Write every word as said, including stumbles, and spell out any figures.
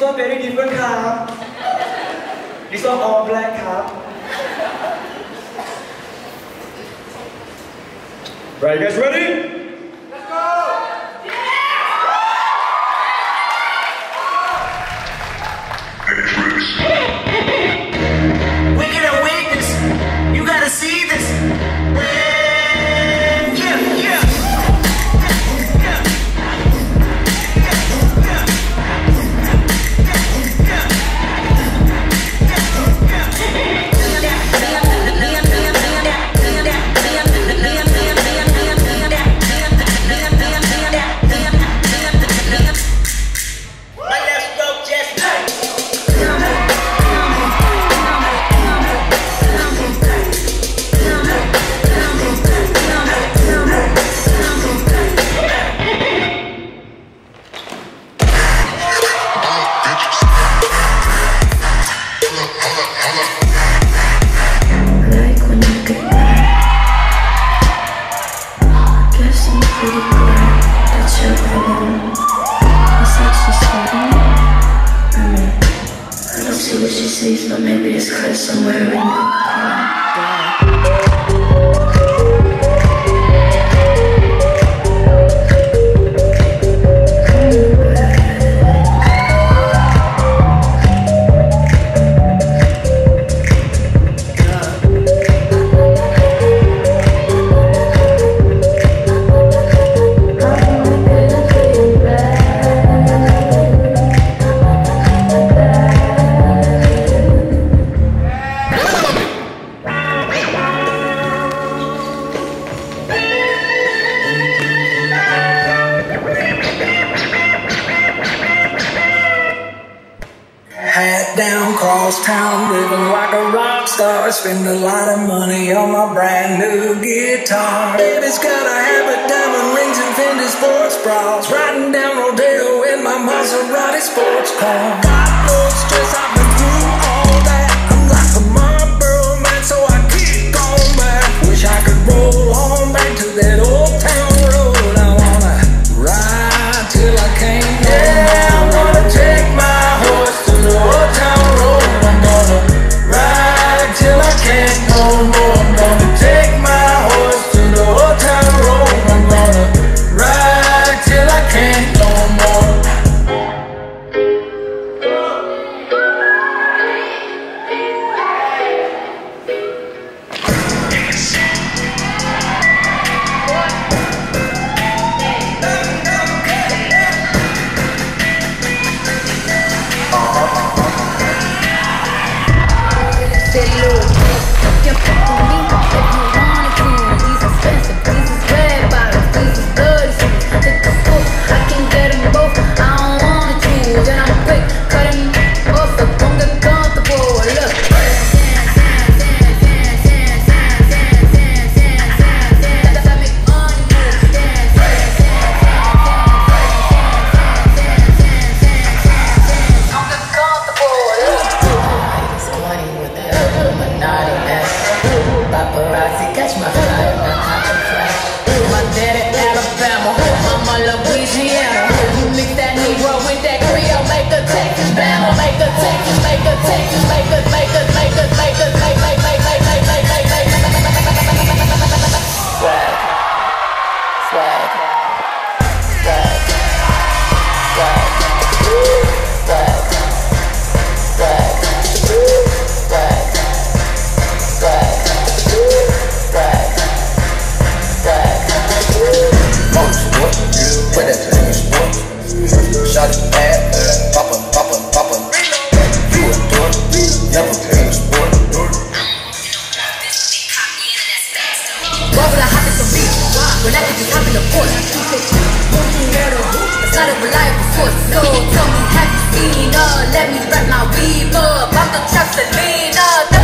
one very different ครับ This one all black ครับ Right, you guys ready? Let's go! We're gonna witness. You gotta see this. Yeah, yeah. But maybe it's cause somewhere in the Hat down, cross town, living like a rock star. Spend a lot of money on my brand new guitar. Baby's gotta have a diamond rings and Fendi sports bras. Riding down Rodeo in my Maserati sports car. Got no stress, I've been through all that. I'm like a Marlboro man, so I keep going back. Wish I could roll on back to that old town road. I wanna ride till I can't go. Yeah, I wanna take my horse to the old town road. I'm gonna ride till I can't no more. I'm gonna take my horse to the old town road. I'm gonna ride till I can't no more. paparazzi catch my flight, not hot and flash. My daddy Alabama, mama Louisiana. You mix that Negro with that Creole, make a Texas Bama, make a Texas, make a Texas, make a, make a, make a, make a, make, make, make, make, make, make, make, make, make. Swag, swag, swag, swag, swag, swag, swag, swag, swag, swag. Most what? Put that to the sport. Shot it bad, poppin', poppin', poppin'. You a dork, never been a sport. Why would I hop in some beat? When I could just hop in the Porsche. It's not a reliable source. So tell me, have you seen her? Let me wrap my weave up. I'm the trap Selena.